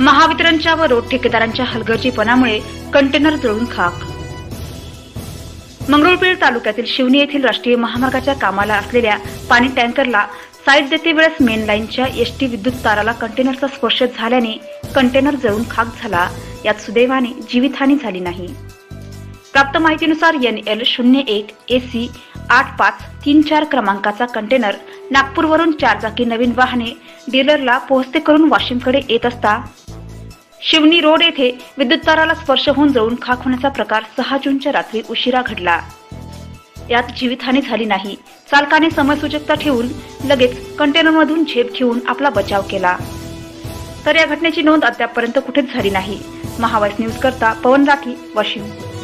महावितरणच्या व रोड ठेकेदारांच्या हलगर्जीपणामुळे कंटेनर जळून खाक। मंगरुळपीर तालुक्यातील शिवनी येथील राष्ट्रीय महामार्गाच्या कामाला असलेल्या पाणी टँकरला साईड देते वेळेस मेन लाईनच्या एसटी विद्युत ताराला कंटेनरचा स्पर्श झाल्याने कंटेनर जळून खाक झाला। यात सुदैवाने जीवितहानी झाली नाही। प्राप्त माहितीनुसार NL 01 AC 8534 क्रमांकाचा कंटेनर नागपूरवरून 4 चाकी नवीन वाहने डीलरला पोहोचते करून वाशिमकडे येत असता शिवनी रोड येथे विद्युत ताराला स्पर्श होऊन जळून खाक होण्याचा प्रकार 6 जूनच्या रात्री उशिरा घडला। यात जीवितहानी झाली नाही। चालकाने समयसूचकता ठेवून लगेच कंटेनरमधून झेप घेऊन आपला बचाव केला। तर या घटनेची नोंद अद्यापपर्यंत कुठेच झाली नाही। महावाईस न्यूज करता पवन राठी, वाशिम।